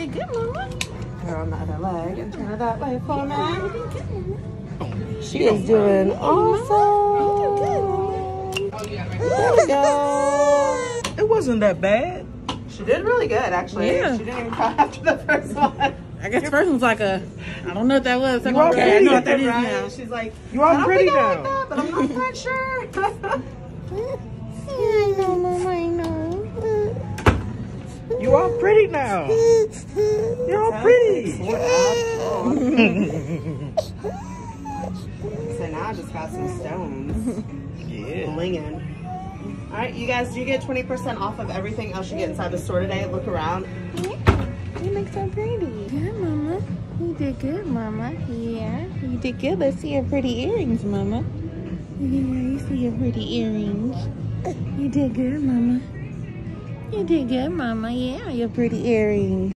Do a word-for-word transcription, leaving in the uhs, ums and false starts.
did good, Mama. Her on the other leg and turn it that way for me. You did good, Mama. She is doing awesome. There we go. It wasn't that bad. She did really good, actually. Yeah. She didn't even cry after the first one. I guess the first one's like a, I don't know what that was. You are I pretty, know what that is right? now. She's like, You are I don't pretty think I now. like that, but I'm not quite sure. I know, Mama, I know. You are pretty now. You're all pretty. So now I just got some stones. Yeah. Blinging. All right, you guys do get twenty percent off of everything else you get inside the store today. Look around. You look so pretty. Good, Mama. You did good, Mama. Yeah, you did good. Let's see your pretty earrings, Mama. Yeah, you see your pretty earrings. You did good, Mama. You did good, Mama. Yeah, your pretty earrings.